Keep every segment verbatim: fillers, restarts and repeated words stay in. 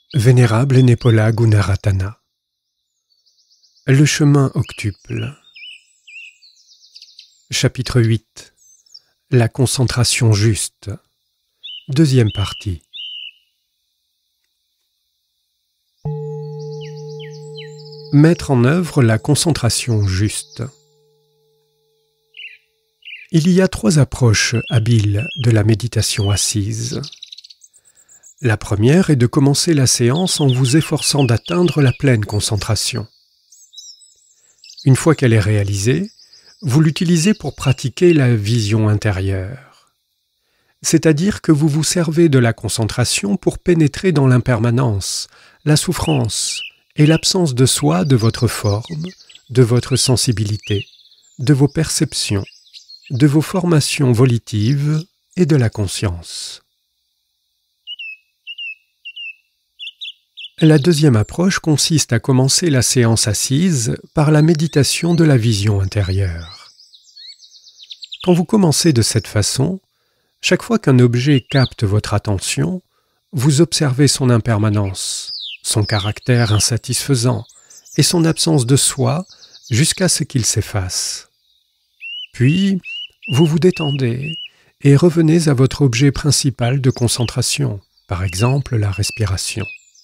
Vénérable Nepola Gunaratana. Le chemin octuple. Chapitre huit. La concentration juste. Deuxième partie. Mettre en œuvre la concentration juste. Il y a trois approches habiles de la méditation assise. La première est de commencer la séance en vous efforçant d'atteindre la pleine concentration. Une fois qu'elle est réalisée, vous l'utilisez pour pratiquer la vision intérieure. C'est-à-dire que vous vous servez de la concentration pour pénétrer dans l'impermanence, la souffrance et l'absence de soi de votre forme, de votre sensibilité, de vos perceptions, de vos formations volitives et de la conscience. La deuxième approche consiste à commencer la séance assise par la méditation de la vision intérieure. Quand vous commencez de cette façon, chaque fois qu'un objet capte votre attention, vous observez son impermanence, son caractère insatisfaisant et son absence de soi jusqu'à ce qu'il s'efface. Puis, vous vous détendez et revenez à votre objet principal de concentration, par exemple la respiration.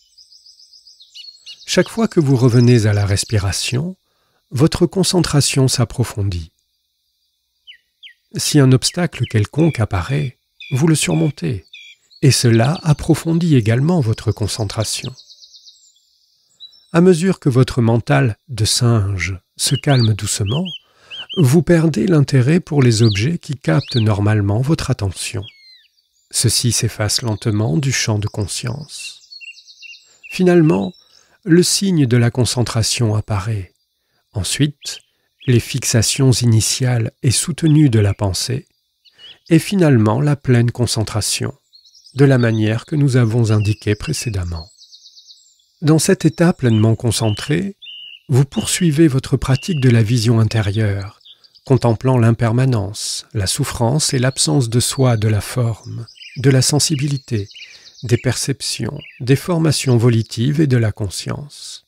Chaque fois que vous revenez à la respiration, votre concentration s'approfondit. Si un obstacle quelconque apparaît, vous le surmontez, et cela approfondit également votre concentration. À mesure que votre mental de singe se calme doucement, vous perdez l'intérêt pour les objets qui captent normalement votre attention. Ceux-ci s'effacent lentement du champ de conscience. Finalement, le signe de la concentration apparaît. Ensuite, les fixations initiales et soutenues de la pensée, et finalement la pleine concentration, de la manière que nous avons indiquée précédemment. Dans cet état pleinement concentré, vous poursuivez votre pratique de la vision intérieure, contemplant l'impermanence, la souffrance et l'absence de soi de la forme, de la sensibilité, des perceptions, des formations volitives et de la conscience.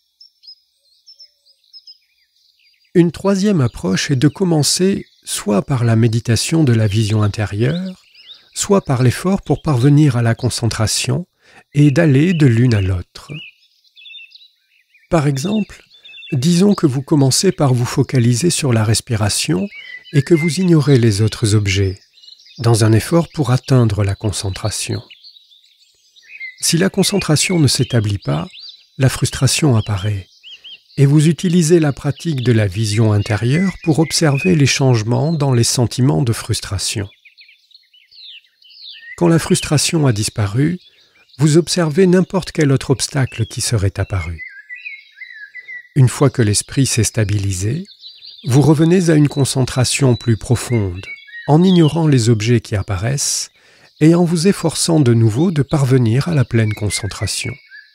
Une troisième approche est de commencer soit par la méditation de la vision intérieure, soit par l'effort pour parvenir à la concentration et d'aller de l'une à l'autre. Par exemple, disons que vous commencez par vous focaliser sur la respiration et que vous ignorez les autres objets, dans un effort pour atteindre la concentration. Si la concentration ne s'établit pas, la frustration apparaît, et vous utilisez la pratique de la vision intérieure pour observer les changements dans les sentiments de frustration. Quand la frustration a disparu, vous observez n'importe quel autre obstacle qui serait apparu. Une fois que l'esprit s'est stabilisé, vous revenez à une concentration plus profonde, en ignorant les objets qui apparaissent, et en vous efforçant de nouveau de parvenir à la pleine concentration.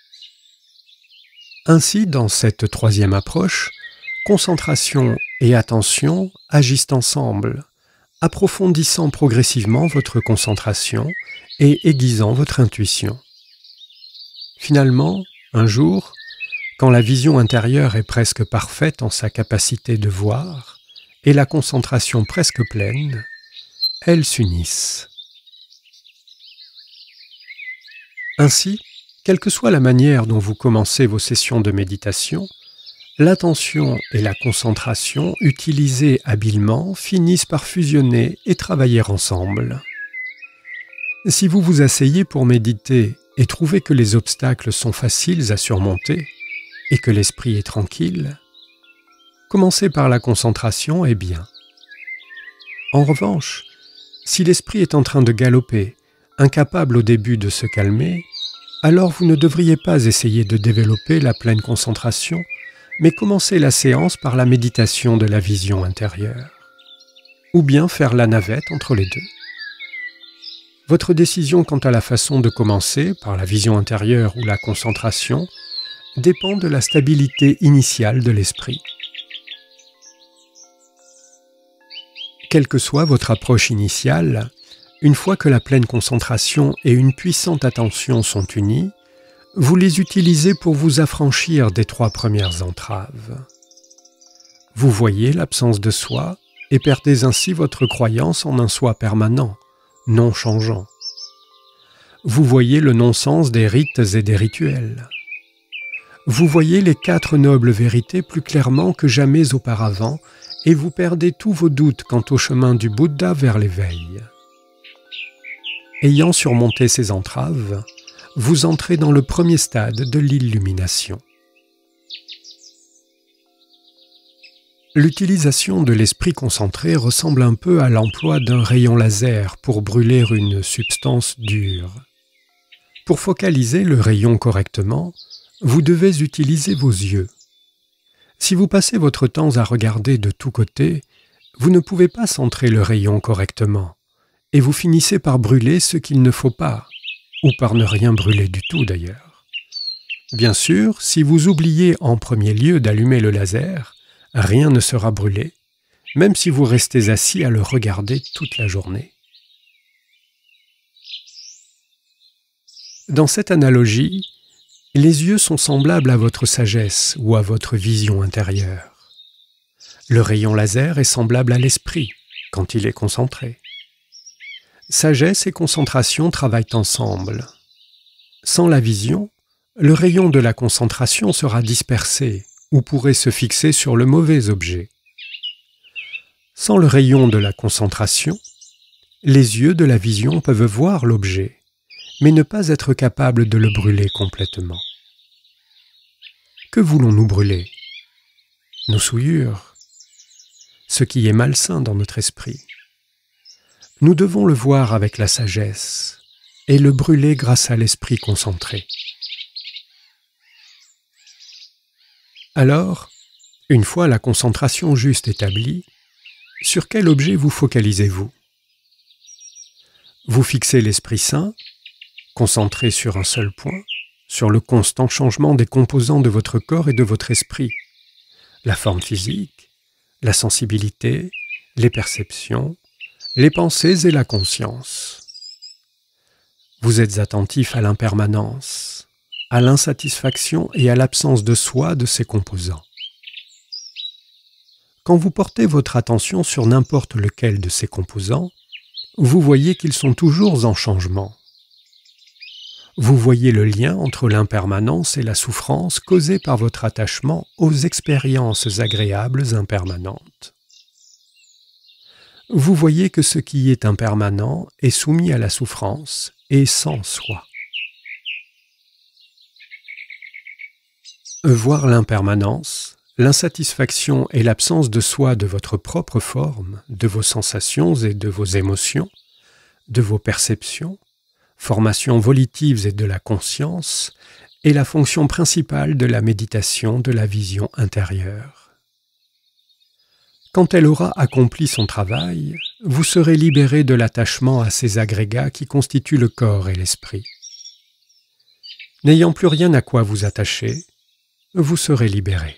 Ainsi, dans cette troisième approche, concentration et attention agissent ensemble, approfondissant progressivement votre concentration et aiguisant votre intuition. Finalement, un jour, quand la vision intérieure est presque parfaite en sa capacité de voir, et la concentration presque pleine, elles s'unissent. Ainsi, quelle que soit la manière dont vous commencez vos sessions de méditation, l'attention et la concentration utilisées habilement finissent par fusionner et travailler ensemble. Si vous vous asseyez pour méditer et trouvez que les obstacles sont faciles à surmonter et que l'esprit est tranquille, commencer par la concentration est bien. En revanche, si l'esprit est en train de galoper, incapable au début de se calmer, alors vous ne devriez pas essayer de développer la pleine concentration, mais commencer la séance par la méditation de la vision intérieure. Ou bien faire la navette entre les deux. Votre décision quant à la façon de commencer, par la vision intérieure ou la concentration, dépend de la stabilité initiale de l'esprit. Quelle que soit votre approche initiale, une fois que la pleine concentration et une puissante attention sont unies, vous les utilisez pour vous affranchir des trois premières entraves. Vous voyez l'absence de soi et perdez ainsi votre croyance en un soi permanent, non changeant. Vous voyez le non-sens des rites et des rituels. Vous voyez les quatre nobles vérités plus clairement que jamais auparavant et vous perdez tous vos doutes quant au chemin du Bouddha vers l'éveil. Ayant surmonté ces entraves, vous entrez dans le premier stade de l'illumination. L'utilisation de l'esprit concentré ressemble un peu à l'emploi d'un rayon laser pour brûler une substance dure. Pour focaliser le rayon correctement, vous devez utiliser vos yeux. Si vous passez votre temps à regarder de tous côtés, vous ne pouvez pas centrer le rayon correctement, et vous finissez par brûler ce qu'il ne faut pas, ou par ne rien brûler du tout d'ailleurs. Bien sûr, si vous oubliez en premier lieu d'allumer le laser, rien ne sera brûlé, même si vous restez assis à le regarder toute la journée. Dans cette analogie, les yeux sont semblables à votre sagesse ou à votre vision intérieure. Le rayon laser est semblable à l'esprit quand il est concentré. Sagesse et concentration travaillent ensemble. Sans la vision, le rayon de la concentration sera dispersé ou pourrait se fixer sur le mauvais objet. Sans le rayon de la concentration, les yeux de la vision peuvent voir l'objet, mais ne pas être capables de le brûler complètement. Que voulons-nous brûler? Nos souillures, ce qui est malsain dans notre esprit. Nous devons le voir avec la sagesse et le brûler grâce à l'esprit concentré. Alors, une fois la concentration juste établie, sur quel objet vous focalisez-vous? Vous fixez l'Esprit Saint, concentré sur un seul point, sur le constant changement des composants de votre corps et de votre esprit, la forme physique, la sensibilité, les perceptions, les pensées et la conscience. Vous êtes attentif à l'impermanence, à l'insatisfaction et à l'absence de soi de ces composants. Quand vous portez votre attention sur n'importe lequel de ces composants, vous voyez qu'ils sont toujours en changement. Vous voyez le lien entre l'impermanence et la souffrance causée par votre attachement aux expériences agréables impermanentes. Vous voyez que ce qui est impermanent est soumis à la souffrance et sans soi. Voir l'impermanence, l'insatisfaction et l'absence de soi de votre propre forme, de vos sensations et de vos émotions, de vos perceptions, formations volitives et de la conscience, est la fonction principale de la méditation de la vision intérieure. Quand elle aura accompli son travail, vous serez libéré de l'attachement à ces agrégats qui constituent le corps et l'esprit. N'ayant plus rien à quoi vous attacher, vous serez libéré.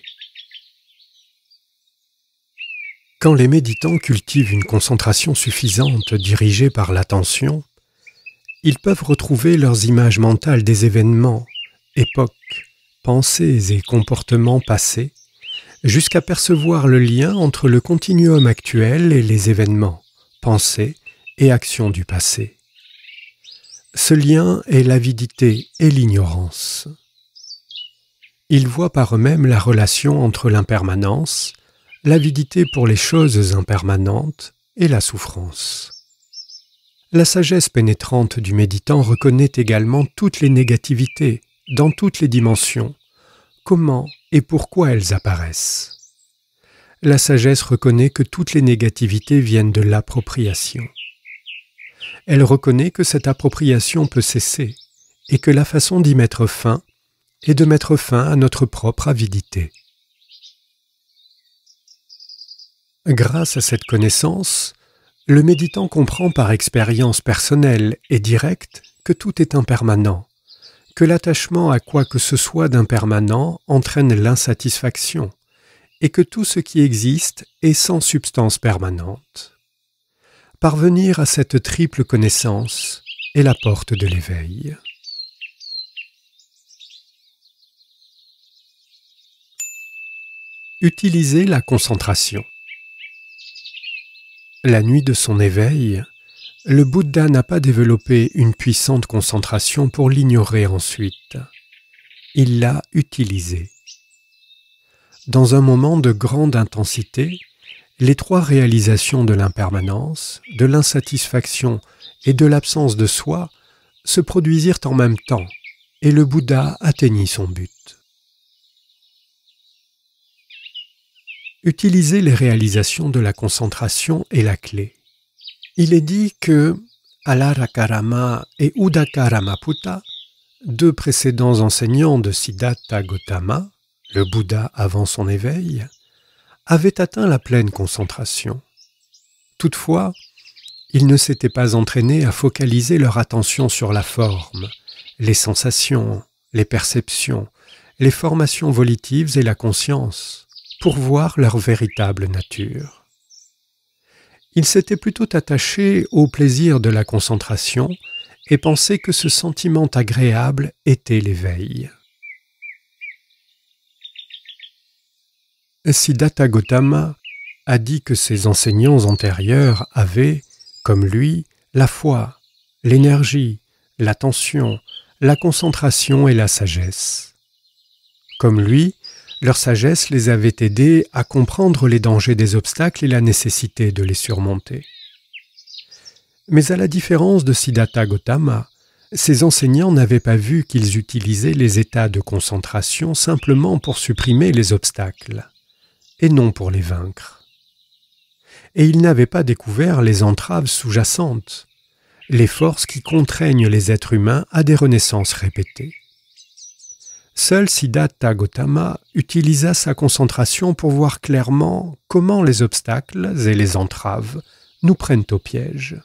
Quand les méditants cultivent une concentration suffisante dirigée par l'attention, ils peuvent retrouver leurs images mentales des événements, époques, pensées et comportements passés, jusqu'à percevoir le lien entre le continuum actuel et les événements, pensées et actions du passé. Ce lien est l'avidité et l'ignorance. Ils voient par eux-mêmes la relation entre l'impermanence, l'avidité pour les choses impermanentes et la souffrance. La sagesse pénétrante du méditant reconnaît également toutes les négativités, dans toutes les dimensions, comment et pourquoi elles apparaissent. La sagesse reconnaît que toutes les négativités viennent de l'appropriation. Elle reconnaît que cette appropriation peut cesser et que la façon d'y mettre fin est de mettre fin à notre propre avidité. Grâce à cette connaissance, le méditant comprend par expérience personnelle et directe que tout est impermanent, que l'attachement à quoi que ce soit d'impermanent entraîne l'insatisfaction, et que tout ce qui existe est sans substance permanente. Parvenir à cette triple connaissance est la porte de l'éveil. Utilisez la concentration. La nuit de son éveil, le Bouddha n'a pas développé une puissante concentration pour l'ignorer ensuite. Il l'a utilisée. Dans un moment de grande intensité, les trois réalisations de l'impermanence, de l'insatisfaction et de l'absence de soi se produisirent en même temps, et le Bouddha atteignit son but. Utiliser les réalisations de la concentration est la clé. Il est dit que Alarakarama et Udakaramaputta, deux précédents enseignants de Siddhartha Gautama, le Bouddha avant son éveil, avaient atteint la pleine concentration. Toutefois, ils ne s'étaient pas entraînés à focaliser leur attention sur la forme, les sensations, les perceptions, les formations volitives et la conscience, pour voir leur véritable nature. Ils s'étaient plutôt attachés au plaisir de la concentration et pensaient que ce sentiment agréable était l'éveil. Siddhartha Gautama a dit que ses enseignants antérieurs avaient, comme lui, la foi, l'énergie, l'attention, la concentration et la sagesse. Comme lui, leur sagesse les avait aidés à comprendre les dangers des obstacles et la nécessité de les surmonter. Mais à la différence de Siddhartha Gautama, ces enseignants n'avaient pas vu qu'ils utilisaient les états de concentration simplement pour supprimer les obstacles, et non pour les vaincre. Et ils n'avaient pas découvert les entraves sous-jacentes, les forces qui contraignent les êtres humains à des renaissances répétées. Seul Siddhartha Gautama utilisa sa concentration pour voir clairement comment les obstacles et les entraves nous prennent au piège.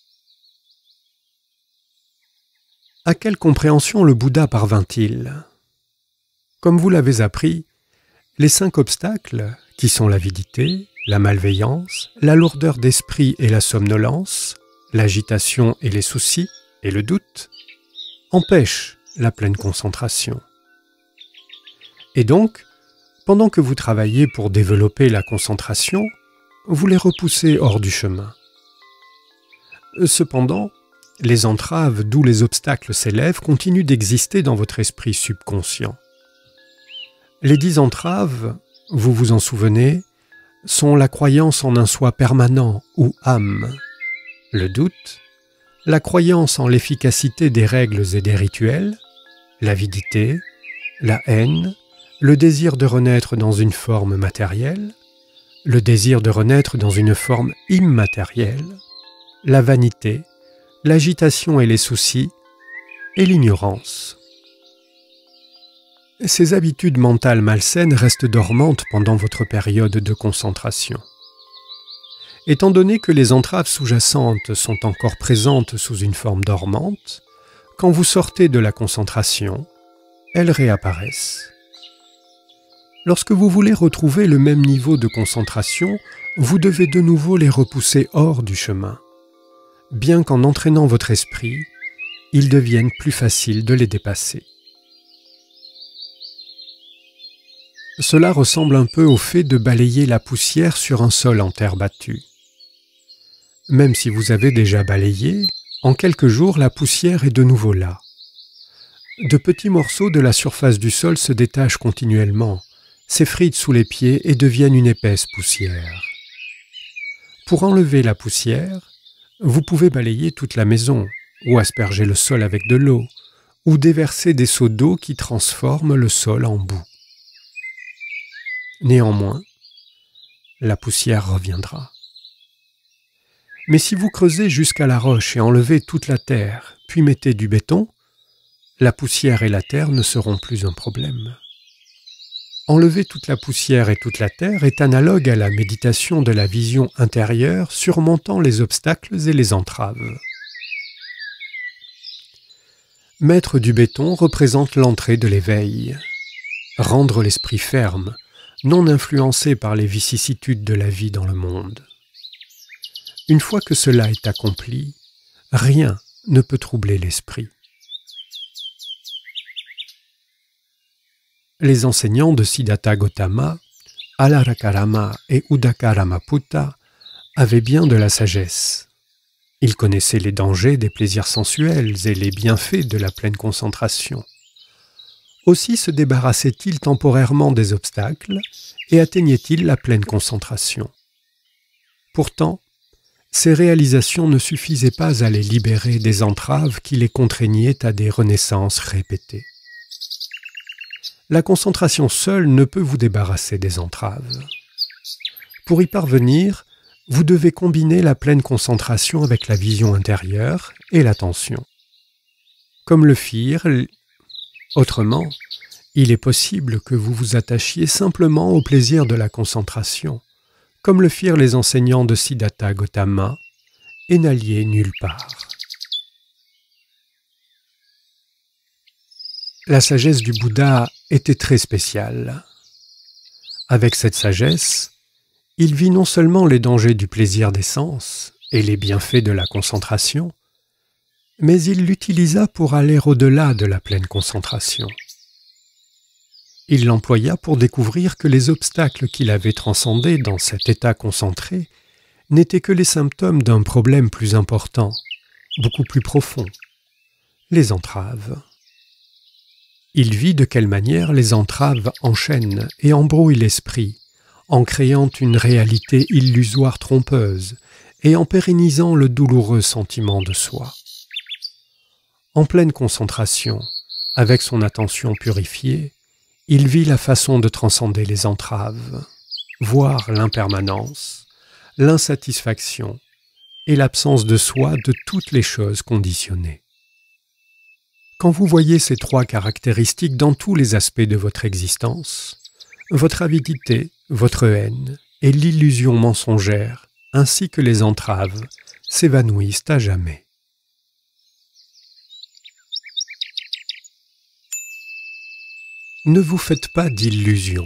À quelle compréhension le Bouddha parvint-il? Comme vous l'avez appris, les cinq obstacles, qui sont l'avidité, la malveillance, la lourdeur d'esprit et la somnolence, l'agitation et les soucis et le doute, empêchent la pleine concentration. Et donc, pendant que vous travaillez pour développer la concentration, vous les repoussez hors du chemin. Cependant, les entraves d'où les obstacles s'élèvent continuent d'exister dans votre esprit subconscient. Les dix entraves, vous vous en souvenez, sont la croyance en un soi permanent ou âme, le doute, la croyance en l'efficacité des règles et des rituels, l'avidité, la haine, le désir de renaître dans une forme matérielle, le désir de renaître dans une forme immatérielle, la vanité, l'agitation et les soucis, et l'ignorance. Ces habitudes mentales malsaines restent dormantes pendant votre période de concentration. Étant donné que les entraves sous-jacentes sont encore présentes sous une forme dormante, quand vous sortez de la concentration, elles réapparaissent. Lorsque vous voulez retrouver le même niveau de concentration, vous devez de nouveau les repousser hors du chemin, bien qu'en entraînant votre esprit, il devienne plus facile de les dépasser. Cela ressemble un peu au fait de balayer la poussière sur un sol en terre battue. Même si vous avez déjà balayé, en quelques jours la poussière est de nouveau là. De petits morceaux de la surface du sol se détachent continuellement, s'effritent sous les pieds et deviennent une épaisse poussière. Pour enlever la poussière, vous pouvez balayer toute la maison, ou asperger le sol avec de l'eau, ou déverser des seaux d'eau qui transforment le sol en boue. Néanmoins, la poussière reviendra. Mais si vous creusez jusqu'à la roche et enlevez toute la terre, puis mettez du béton, la poussière et la terre ne seront plus un problème. Enlever toute la poussière et toute la terre est analogue à la méditation de la vision intérieure surmontant les obstacles et les entraves. Mettre du béton représente l'entrée de l'éveil. Rendre l'esprit ferme, non influencé par les vicissitudes de la vie dans le monde. Une fois que cela est accompli, rien ne peut troubler l'esprit. Les enseignants de Siddhartha Gautama, Alarakarama et Udakaramaputta avaient bien de la sagesse. Ils connaissaient les dangers des plaisirs sensuels et les bienfaits de la pleine concentration. Aussi se débarrassaient-ils temporairement des obstacles et atteignaient-ils la pleine concentration. Pourtant, ces réalisations ne suffisaient pas à les libérer des entraves qui les contraignaient à des renaissances répétées. La concentration seule ne peut vous débarrasser des entraves. Pour y parvenir, vous devez combiner la pleine concentration avec la vision intérieure et l'attention. Comme le firent, autrement, il est possible que vous vous attachiez simplement au plaisir de la concentration, comme le firent les enseignants de Siddhartha Gautama, et n'alliez nulle part. La sagesse du Bouddha était très spéciale. Avec cette sagesse, il vit non seulement les dangers du plaisir des sens et les bienfaits de la concentration, mais il l'utilisa pour aller au-delà de la pleine concentration. Il l'employa pour découvrir que les obstacles qu'il avait transcendés dans cet état concentré n'étaient que les symptômes d'un problème plus important, beaucoup plus profond, les entraves. Il vit de quelle manière les entraves enchaînent et embrouillent l'esprit, en créant une réalité illusoire trompeuse et en pérennisant le douloureux sentiment de soi. En pleine concentration, avec son attention purifiée, il vit la façon de transcender les entraves, voir l'impermanence, l'insatisfaction et l'absence de soi de toutes les choses conditionnées. Quand vous voyez ces trois caractéristiques dans tous les aspects de votre existence, votre avidité, votre haine et l'illusion mensongère, ainsi que les entraves, s'évanouissent à jamais. Ne vous faites pas d'illusions.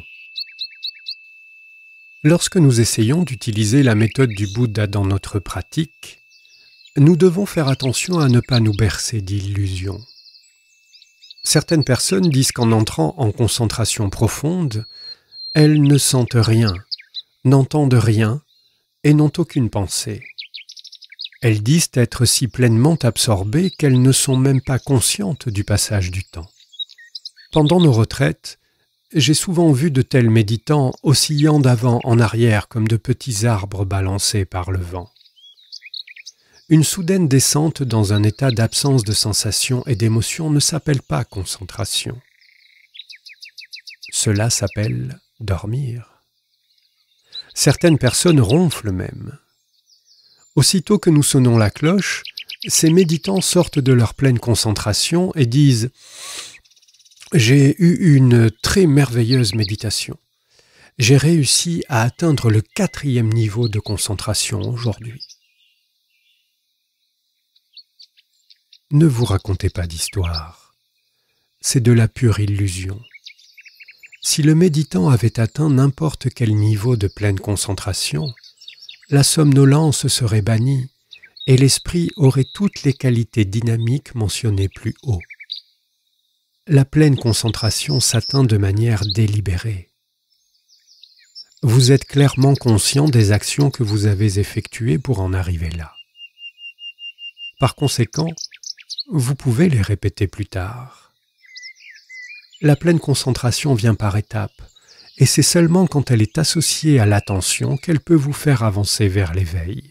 Lorsque nous essayons d'utiliser la méthode du Bouddha dans notre pratique, nous devons faire attention à ne pas nous bercer d'illusions. Certaines personnes disent qu'en entrant en concentration profonde, elles ne sentent rien, n'entendent rien et n'ont aucune pensée. Elles disent être si pleinement absorbées qu'elles ne sont même pas conscientes du passage du temps. Pendant nos retraites, j'ai souvent vu de tels méditants oscillant d'avant en arrière comme de petits arbres balancés par le vent. Une soudaine descente dans un état d'absence de sensations et d'émotions ne s'appelle pas concentration. Cela s'appelle dormir. Certaines personnes ronflent même. Aussitôt que nous sonnons la cloche, ces méditants sortent de leur pleine concentration et disent « J'ai eu une très merveilleuse méditation. J'ai réussi à atteindre le quatrième niveau de concentration aujourd'hui. » Ne vous racontez pas d'histoire. C'est de la pure illusion. Si le méditant avait atteint n'importe quel niveau de pleine concentration, la somnolence serait bannie et l'esprit aurait toutes les qualités dynamiques mentionnées plus haut. La pleine concentration s'atteint de manière délibérée. Vous êtes clairement conscient des actions que vous avez effectuées pour en arriver là. Par conséquent, vous pouvez les répéter plus tard. La pleine concentration vient par étapes, et c'est seulement quand elle est associée à l'attention qu'elle peut vous faire avancer vers l'éveil.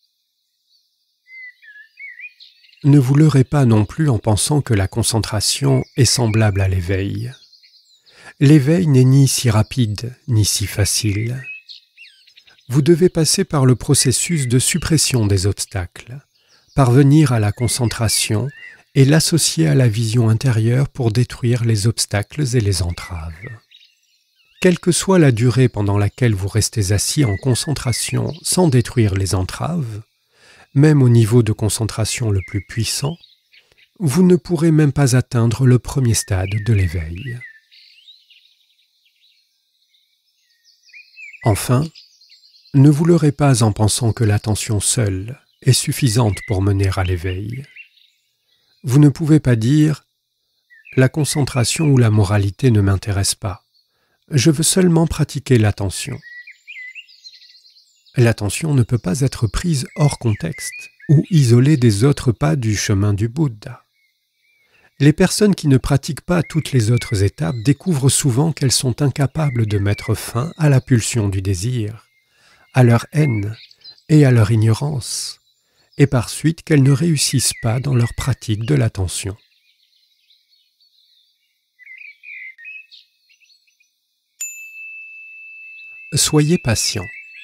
Ne vous leurrez pas non plus en pensant que la concentration est semblable à l'éveil. L'éveil n'est ni si rapide, ni si facile. Vous devez passer par le processus de suppression des obstacles, parvenir à la concentration et l'associer à la vision intérieure pour détruire les obstacles et les entraves. Quelle que soit la durée pendant laquelle vous restez assis en concentration sans détruire les entraves, même au niveau de concentration le plus puissant, vous ne pourrez même pas atteindre le premier stade de l'éveil. Enfin, ne vous leurrez pas en pensant que l'attention seule est suffisante pour mener à l'éveil. Vous ne pouvez pas dire « la concentration ou la moralité ne m'intéressent pas, Je veux seulement pratiquer l'attention. L'attention ne peut pas être prise hors contexte ou isolée des autres pas du chemin du Bouddha. Les personnes qui ne pratiquent pas toutes les autres étapes découvrent souvent qu'elles sont incapables de mettre fin à la pulsion du désir, à leur haine et à leur ignorance, et par suite qu'elles ne réussissent pas dans leur pratique de l'attention. Soyez patient.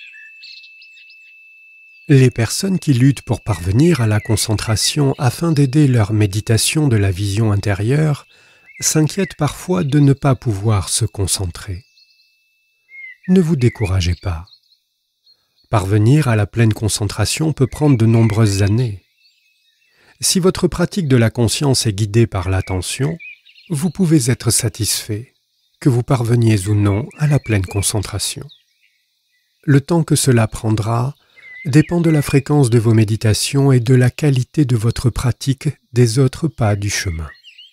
Les personnes qui luttent pour parvenir à la concentration afin d'aider leur méditation de la vision intérieure s'inquiètent parfois de ne pas pouvoir se concentrer. Ne vous découragez pas. Parvenir à la pleine concentration peut prendre de nombreuses années. Si votre pratique de la conscience est guidée par l'attention, vous pouvez être satisfait, que vous parveniez ou non à la pleine concentration. Le temps que cela prendra dépend de la fréquence de vos méditations et de la qualité de votre pratique des autres pas du chemin.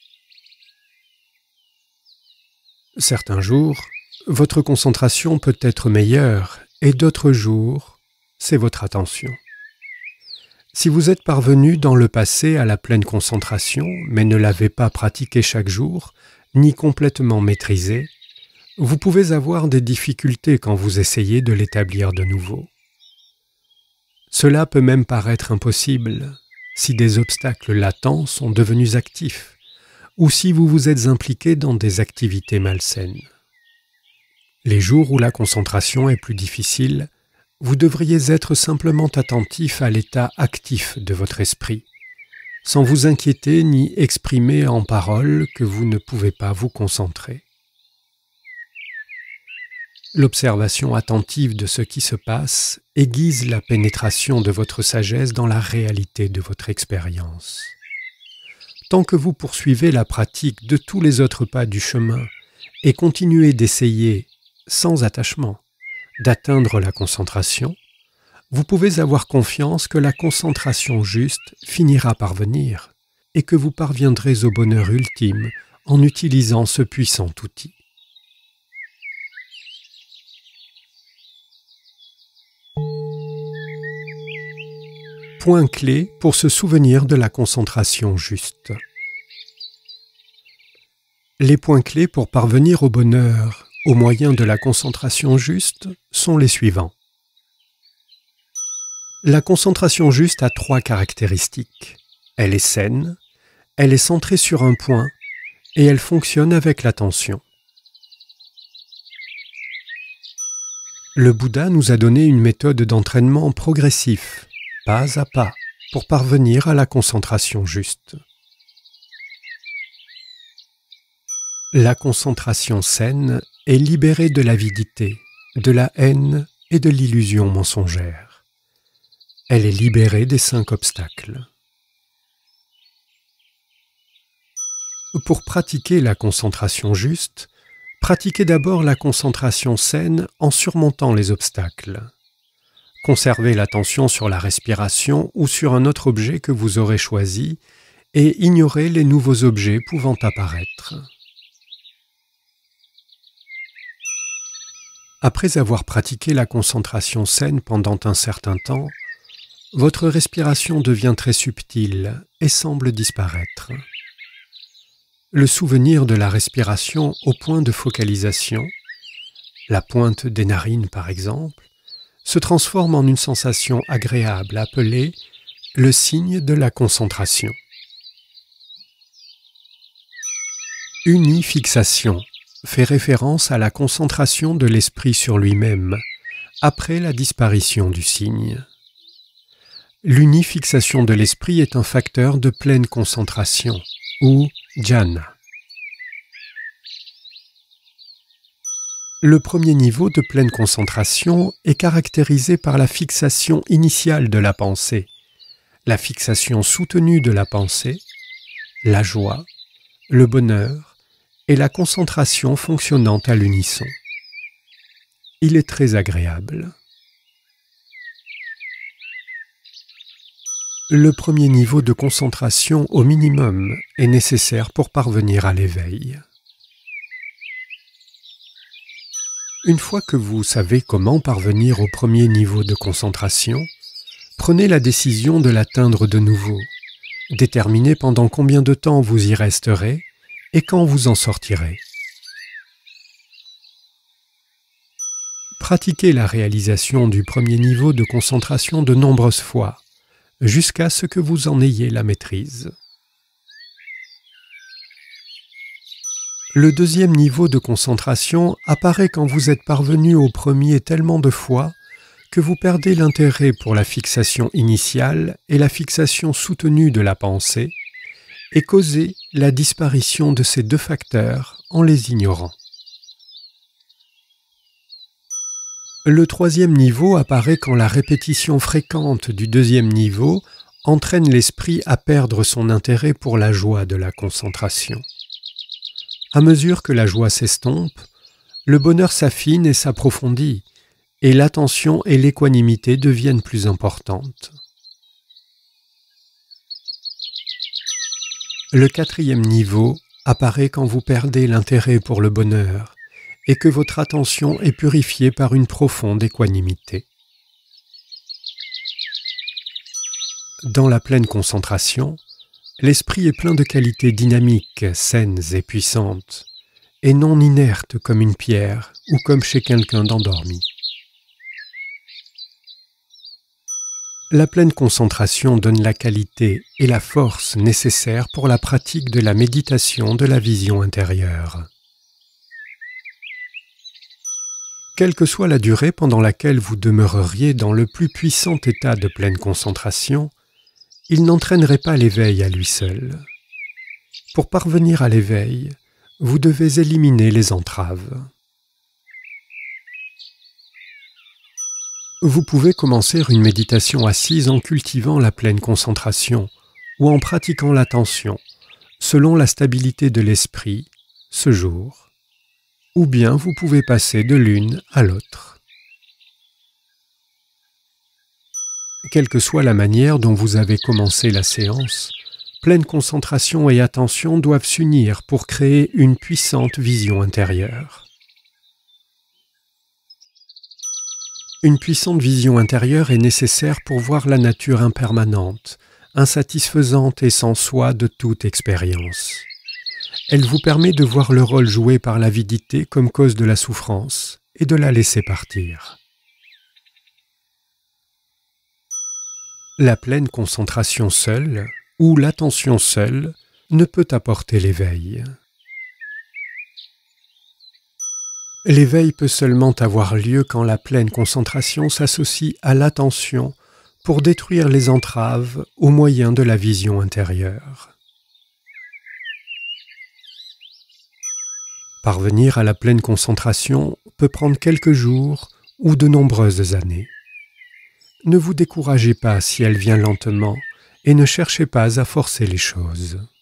Certains jours, votre concentration peut être meilleure et d'autres jours, c'est votre attention. Si vous êtes parvenu dans le passé à la pleine concentration, mais ne l'avez pas pratiquée chaque jour, ni complètement maîtrisée, vous pouvez avoir des difficultés quand vous essayez de l'établir de nouveau. Cela peut même paraître impossible si des obstacles latents sont devenus actifs ou si vous vous êtes impliqué dans des activités malsaines. Les jours où la concentration est plus difficile, vous devriez être simplement attentif à l'état actif de votre esprit, sans vous inquiéter ni exprimer en paroles que vous ne pouvez pas vous concentrer. L'observation attentive de ce qui se passe aiguise la pénétration de votre sagesse dans la réalité de votre expérience. Tant que vous poursuivez la pratique de tous les autres pas du chemin et continuez d'essayer, sans attachement, d'atteindre la concentration, vous pouvez avoir confiance que la concentration juste finira par venir et que vous parviendrez au bonheur ultime en utilisant ce puissant outil. Point clé pour se souvenir de la concentration juste. Les points clés pour parvenir au bonheur au moyen de la concentration juste sont les suivants. La concentration juste a trois caractéristiques. Elle est saine, elle est centrée sur un point et elle fonctionne avec l'attention. Le Bouddha nous a donné une méthode d'entraînement progressif, pas à pas, pour parvenir à la concentration juste. La concentration saine est libérée de l'avidité, de la haine et de l'illusion mensongère. Elle est libérée des cinq obstacles. Pour pratiquer la concentration juste, pratiquez d'abord la concentration saine en surmontant les obstacles. Conservez l'attention sur la respiration ou sur un autre objet que vous aurez choisi et ignorez les nouveaux objets pouvant apparaître. Après avoir pratiqué la concentration saine pendant un certain temps, votre respiration devient très subtile et semble disparaître. Le souvenir de la respiration au point de focalisation, la pointe des narines par exemple, se transforme en une sensation agréable appelée le signe de la concentration. Unifixation fait référence à la concentration de l'esprit sur lui-même après la disparition du signe. L'unifixation de l'esprit est un facteur de pleine concentration, ou jhana. Le premier niveau de pleine concentration est caractérisé par la fixation initiale de la pensée, la fixation soutenue de la pensée, la joie, le bonheur et la concentration fonctionnant à l'unisson. Il est très agréable. Le premier niveau de concentration au minimum est nécessaire pour parvenir à l'éveil. Une fois que vous savez comment parvenir au premier niveau de concentration, prenez la décision de l'atteindre de nouveau. Déterminez pendant combien de temps vous y resterez et quand vous en sortirez. Pratiquez la réalisation du premier niveau de concentration de nombreuses fois, jusqu'à ce que vous en ayez la maîtrise. Le deuxième niveau de concentration apparaît quand vous êtes parvenu au premier tellement de fois que vous perdez l'intérêt pour la fixation initiale et la fixation soutenue de la pensée et causez la disparition de ces deux facteurs en les ignorant. Le troisième niveau apparaît quand la répétition fréquente du deuxième niveau entraîne l'esprit à perdre son intérêt pour la joie de la concentration. À mesure que la joie s'estompe, le bonheur s'affine et s'approfondit, et l'attention et l'équanimité deviennent plus importantes. Le quatrième niveau apparaît quand vous perdez l'intérêt pour le bonheur, et que votre attention est purifiée par une profonde équanimité. Dans la pleine concentration, l'esprit est plein de qualités dynamiques, saines et puissantes, et non inertes comme une pierre ou comme chez quelqu'un d'endormi. La pleine concentration donne la qualité et la force nécessaires pour la pratique de la méditation de la vision intérieure. Quelle que soit la durée pendant laquelle vous demeureriez dans le plus puissant état de pleine concentration, il n'entraînerait pas l'éveil à lui seul. Pour parvenir à l'éveil, vous devez éliminer les entraves. Vous pouvez commencer une méditation assise en cultivant la pleine concentration ou en pratiquant l'attention, selon la stabilité de l'esprit, ce jour. Ou bien vous pouvez passer de l'une à l'autre. Quelle que soit la manière dont vous avez commencé la séance, pleine concentration et attention doivent s'unir pour créer une puissante vision intérieure. Une puissante vision intérieure est nécessaire pour voir la nature impermanente, insatisfaisante et sans soi de toute expérience. Elle vous permet de voir le rôle joué par l'avidité comme cause de la souffrance et de la laisser partir. La pleine concentration seule, ou l'attention seule, ne peut apporter l'éveil. L'éveil peut seulement avoir lieu quand la pleine concentration s'associe à l'attention pour détruire les entraves au moyen de la vision intérieure. Parvenir à la pleine concentration peut prendre quelques jours ou de nombreuses années. Ne vous découragez pas si elle vient lentement et ne cherchez pas à forcer les choses.